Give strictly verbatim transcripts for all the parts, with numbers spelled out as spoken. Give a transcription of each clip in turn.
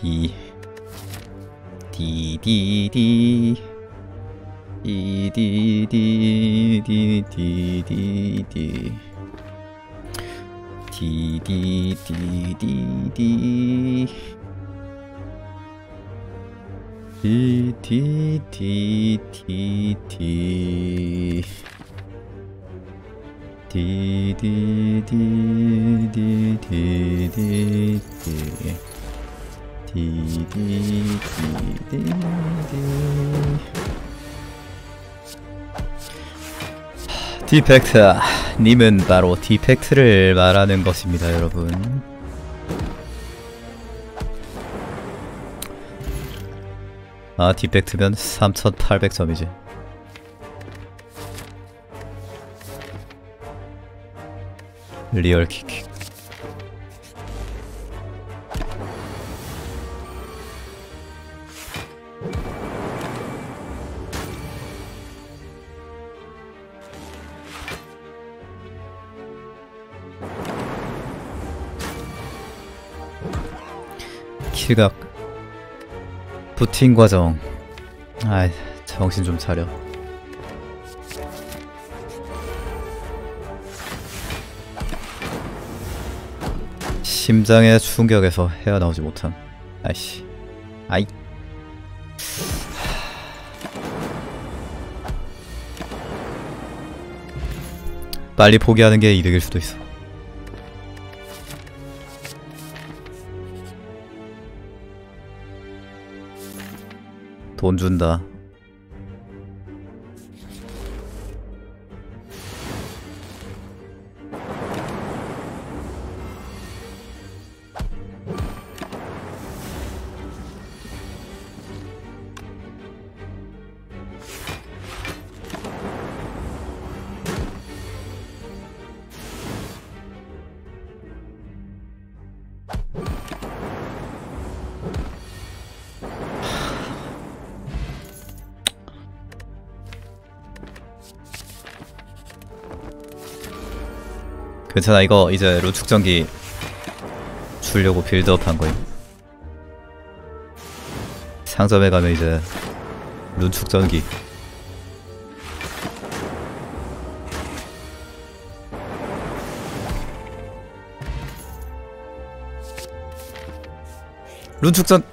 디 디디디 디디디디디디디 디디디디디 디디디디디 디디디디디디디 디디디디디 디펙트 님은 바로 디펙트를 말하는 것입니다, 여러분. 아, 디펙트면 삼천팔백 점이지. 리얼 킥킥. 킬각 부팅 과정. 아이, 정신 좀 차려. 심장의 충격에서 헤어나오지 못함. 아이씨. 아이. 빨리 포기하는 게 이득일 수도 있어. 돈 준다. 괜찮아, 이거 이제 룬 축전기 주려고 빌드업 한 거임. 상점에 가면 이제 룬 축전기. 룬 축전.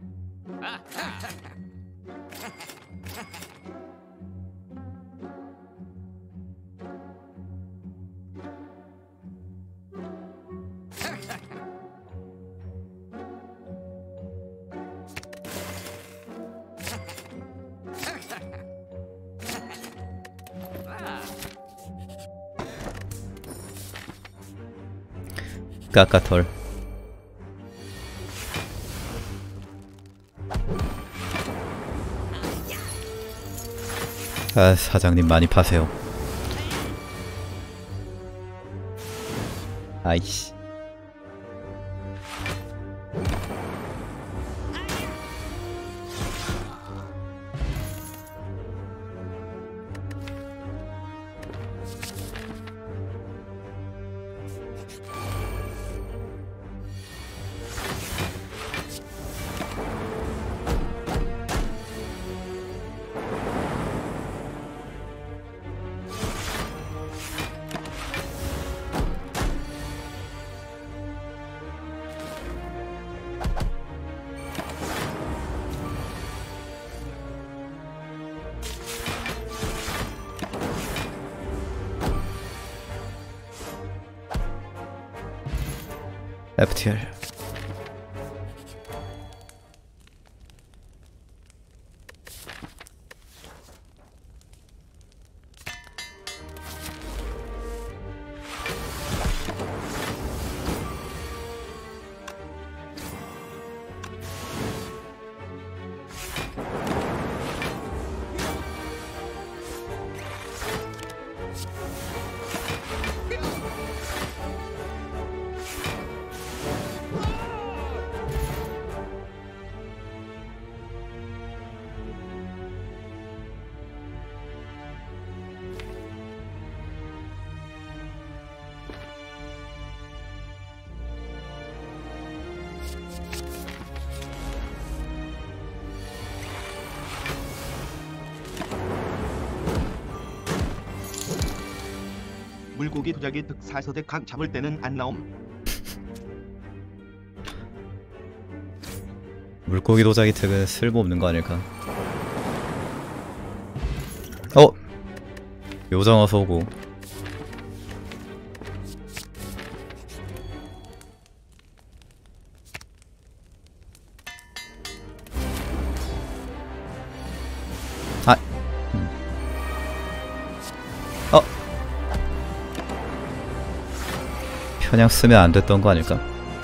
까까털. 아, 사장님 많이 파세요. 아이씨. 에프티엘. 물고기 도자기 득 사서대 각 잡을 때는 안 나옴. 물고기 도자기 특은 쓸모없는 거 아닐까? 어! 요정 어서 오고. 아! 음. 어! 편향 쓰면 안 됐던 거 아닐까?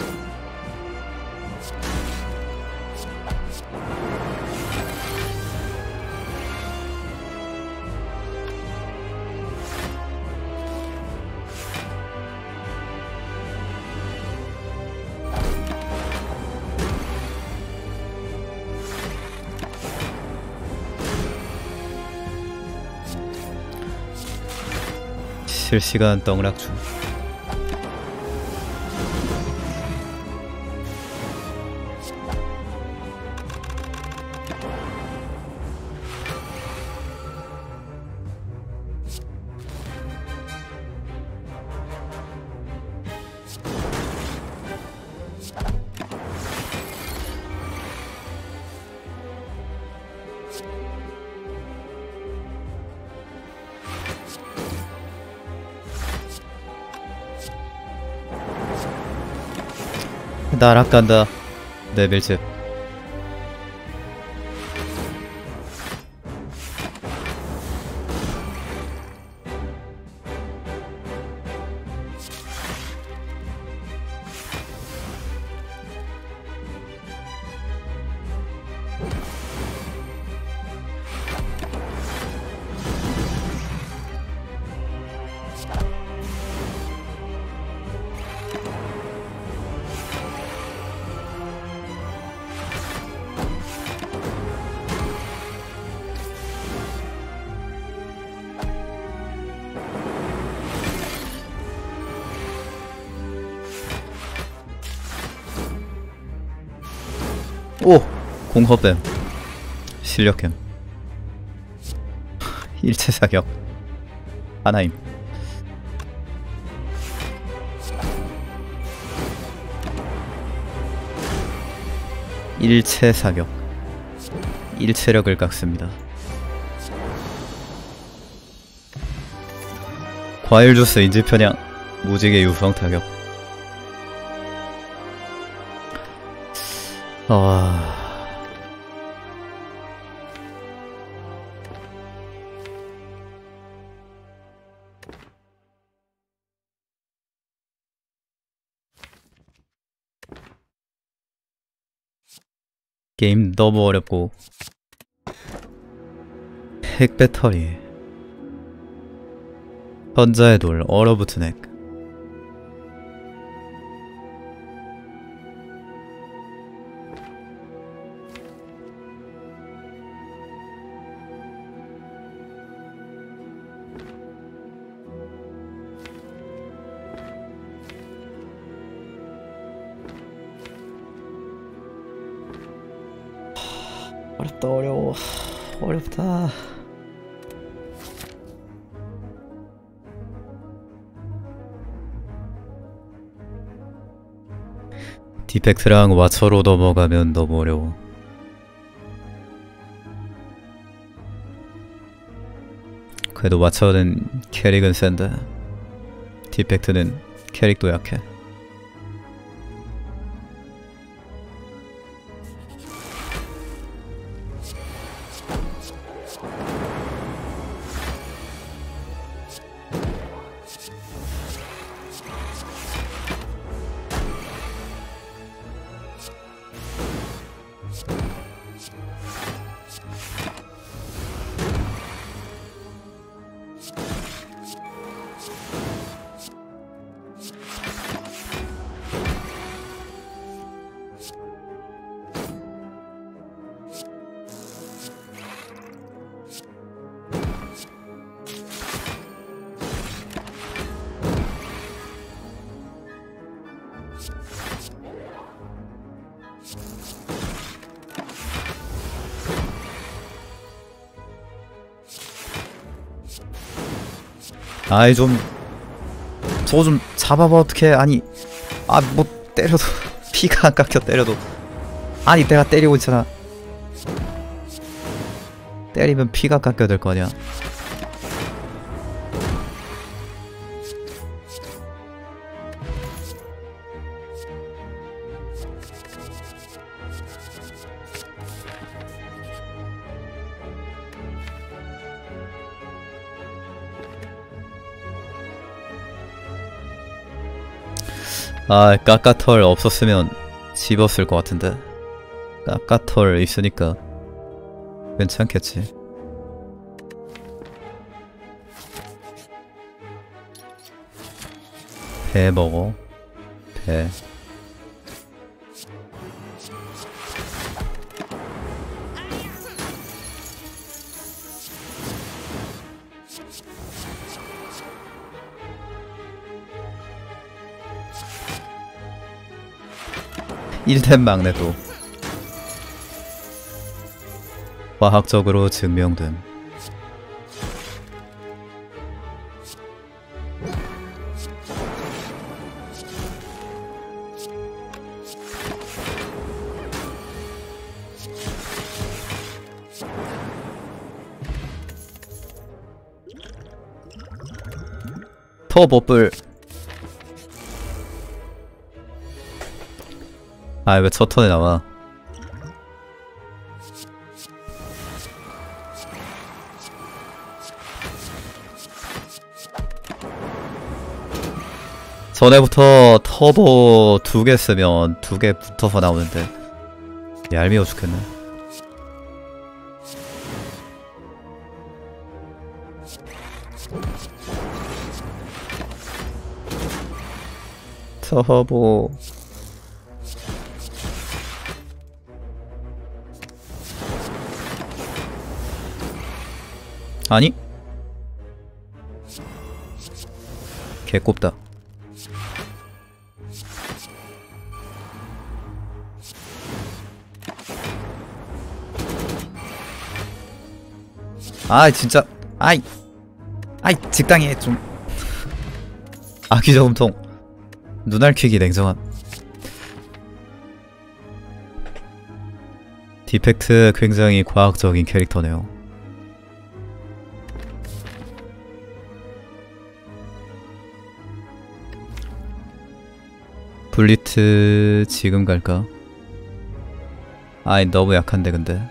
실시간 떡락 중. 날아간다. 내 밀집. 오! 공허뱀. 실력캠. 일체 사격. 하나임. 일체 사격. 일체력을 깎습니다. 과일 주스 인지 편향. 무지개 유성 타격. 아... 게임 너무 어렵고 핵 배터리 현자의 돌 얼어붙은 핵. 어렵다 어려워 어렵다. 디펙트랑 와처로 넘어가면 너무 어려워. 그래도 와처는 캐릭은 센데 디펙트는 캐릭도 약해. 아이 좀 소 좀 잡아봐. 어떡해. 아니 아 뭐 때려도 피가 안 깎여. 때려도 아니 내가 때리고 있잖아. 때리면 피가 깎여야 될 거 아니야. 아, 까까털 없었으면 집었을 것 같은데. 까까털 있으니까 괜찮겠지. 배 먹어. 배. 일된 막내도 과학적으로 증명됨. 터보뿔. 아, 왜 첫 턴에 나와? 전에부터 터보 두 개 쓰면 두 개 붙어서 나오는데 얄미워 죽겠네. 터보 아니? 개꼽다. 아 진짜 아이 아이 직당해 좀. 아귀저금통 눈알퀴기 냉정함. 디펙트 굉장히 과학적인 캐릭터네요. 블리트 지금 갈까? 아이 너무 약한데 근데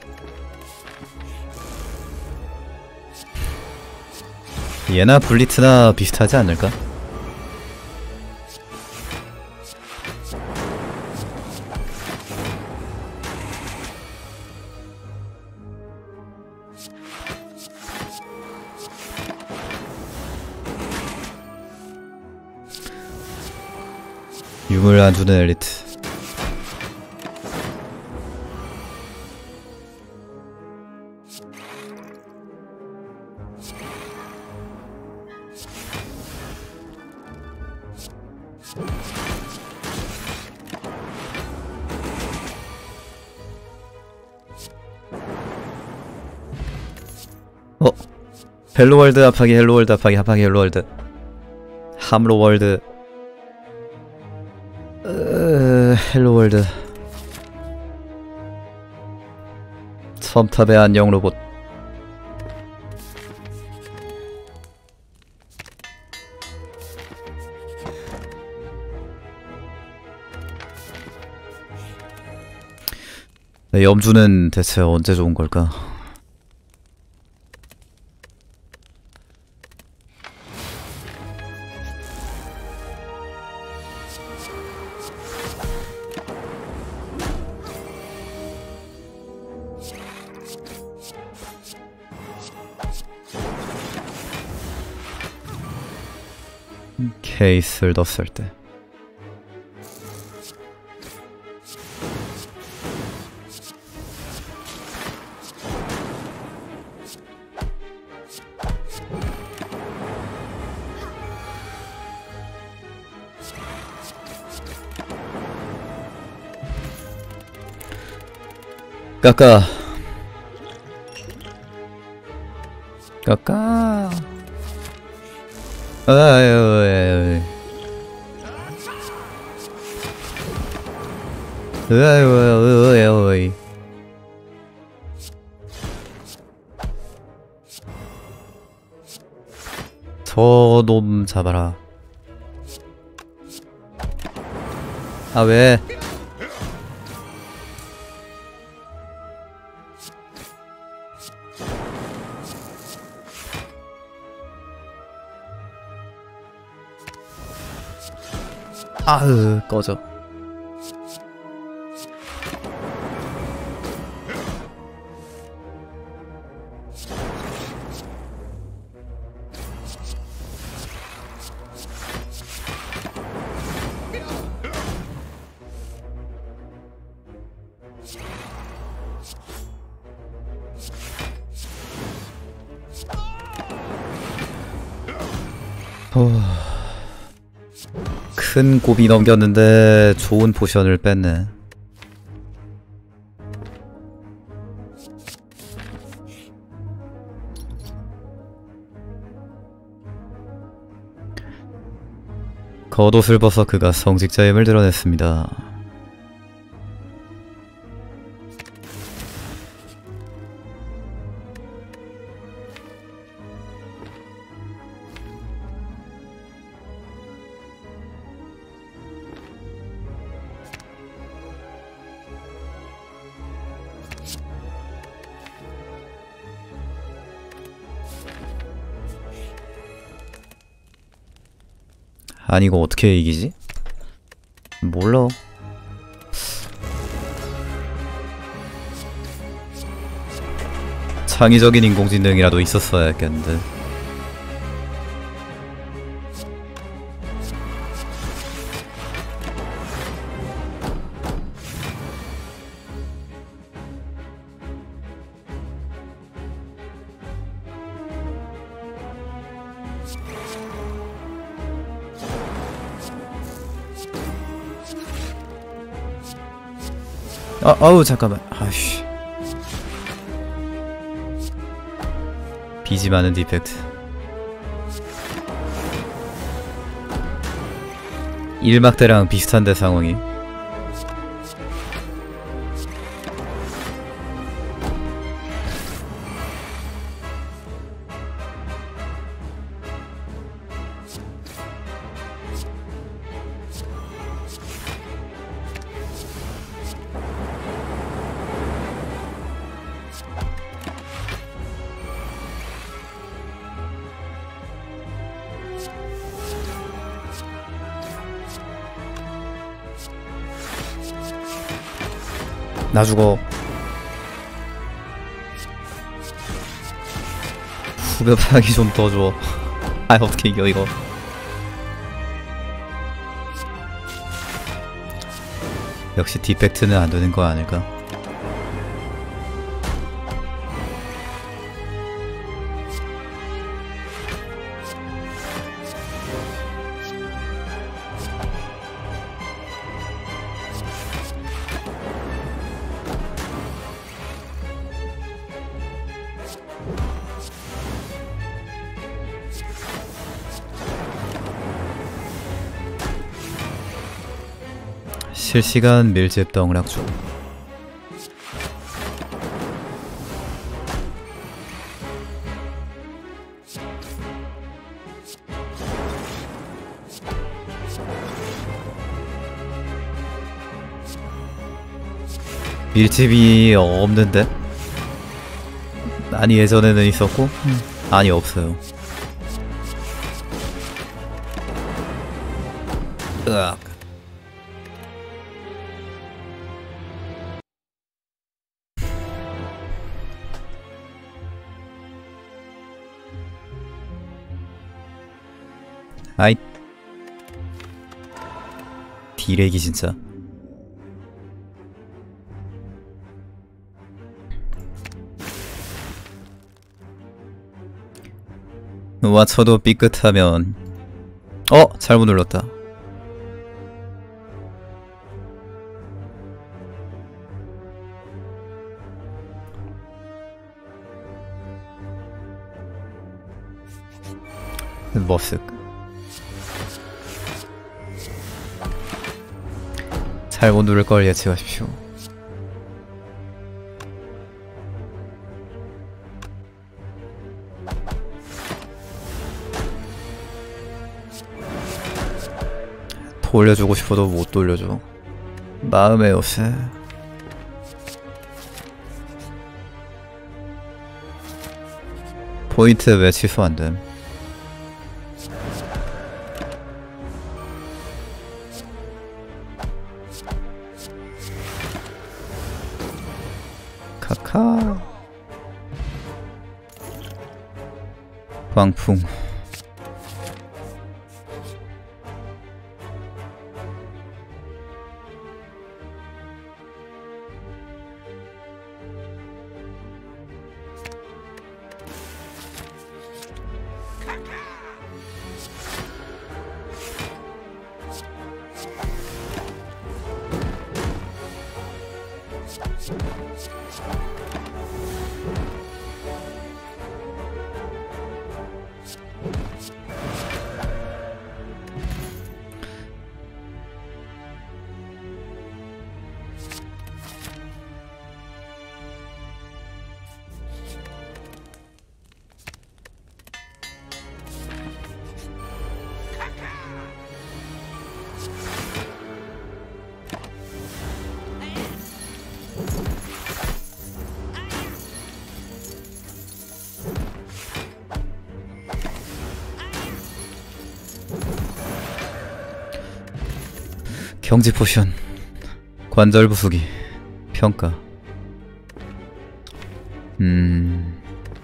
얘나 블리트나 비슷하지 않을까? 유물 안 주는 엘리트. 어? 헬로월드 합하기 헬로월드 합하기 합하기 헬로월드 함로월드. 으... 헬로월드. 첨탑의 안녕 로봇. 네, 염주는 대체 언제 좋은 걸까? 케이스를 넣었을 때 까까 까까. 아유, 아유, 아유. 으이. 저놈 잡아라. 아 왜? 아으 꺼져. 어... 큰 고비 넘겼는데 좋은 포션을 뺐네. 겉옷을 벗어 그가 성직자임을 드러냈습니다. 아니 이거 어떻게 이기지? 몰라. 창의적인 인공지능이라도 있었어야 했겠는데. 아, 아우 잠깐만. 아이씨. 비지 많은 디펙트. 일막대랑 비슷한데 상황이. 나 죽어. 후벼파기 좀 더 줘. 아 어떻게 이겨 이거. 역시 디펙트는 안 되는 거 아닐까? 실시간 밀집 떡락 중. 밀집이 없는데? 아니 예전에는 있었고? 음. 아니 없어요. 으악. 아이 디렉이 진짜. 와쳐도 삐끗하면 어! 잘못 눌렀다. 머쓱 잘못 누를 걸 예측하십시오. 돌려주고 싶어도 못 돌려줘. 마음의 요새. 포인트 왜 취소 안 됨? 카카. 광풍. 경지 포션. 관절 부수기. 평가. 음...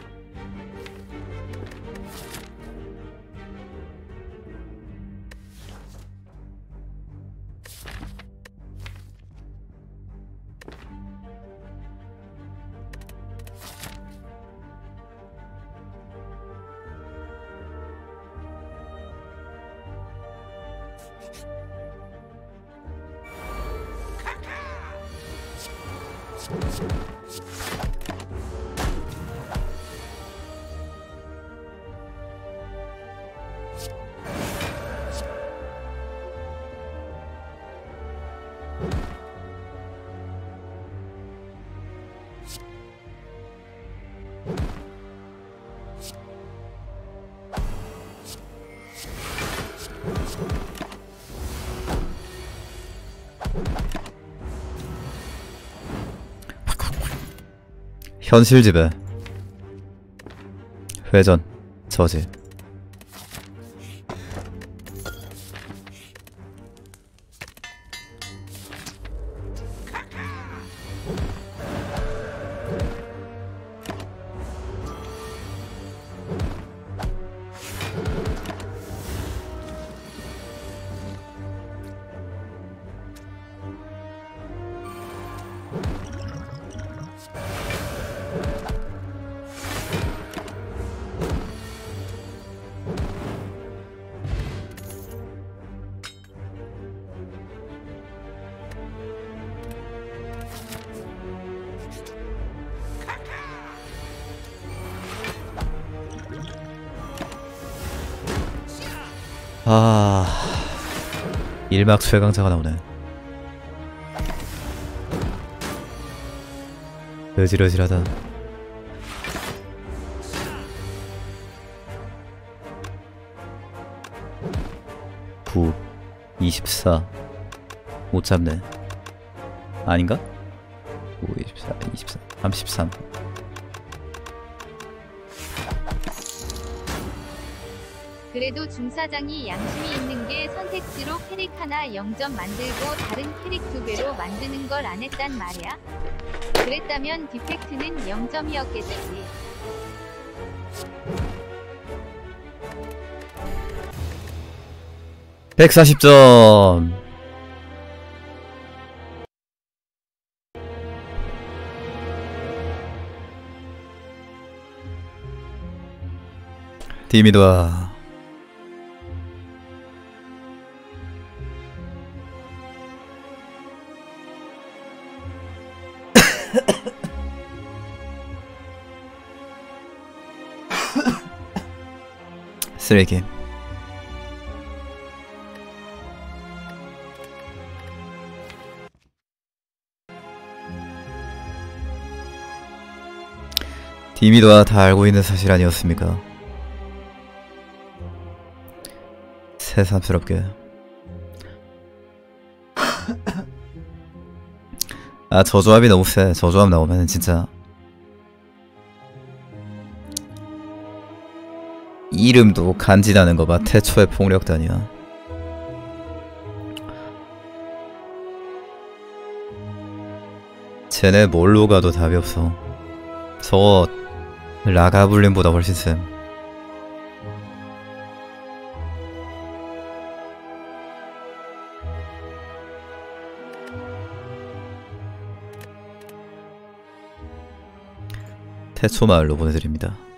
현실 지배. 회전. 저지. 아... 일막 최강자가 나오네. 어질어질하다. 구, 이십사. 못 잡네. 아닌가? 구, 이십사, 이십사, 삼십삼. 그래도 중사장이 양심이 있는 게 선택지로 캐릭 하나 영 점 만들고 다른 캐릭 두 배로 만드는 걸 안 했단 말이야. 그랬다면 디펙트는 영 점이었겠지. 백사십 점. 디미도아. 쓰레기. 디미도가 다 알고 있는 사실 아니었습니까? 새삼스럽게. 아, 저 조합이 너무 세. 저 조합 나오면 진짜 이름도 간지나는 거 봐. 태초의 폭력단이야. 쟤네 뭘로 가도 답이 없어. 저거 라가블린보다 훨씬 쌤. 태초 마을로 보내드립니다.